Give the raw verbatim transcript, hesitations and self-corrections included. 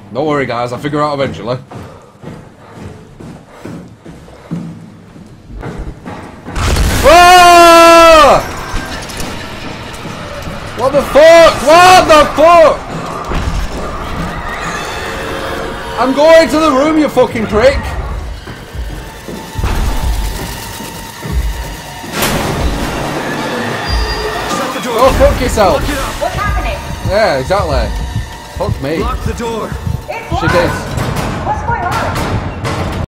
Don't worry, guys. I'll figure it out eventually. Ah! What the fuck? What the fuck? I'm going to the room, you fucking prick. Shut the door. Go fuck yourself. Lock it up. What's happening? Yeah, exactly. Fuck me. Lock the door. It's She locked. did. What's going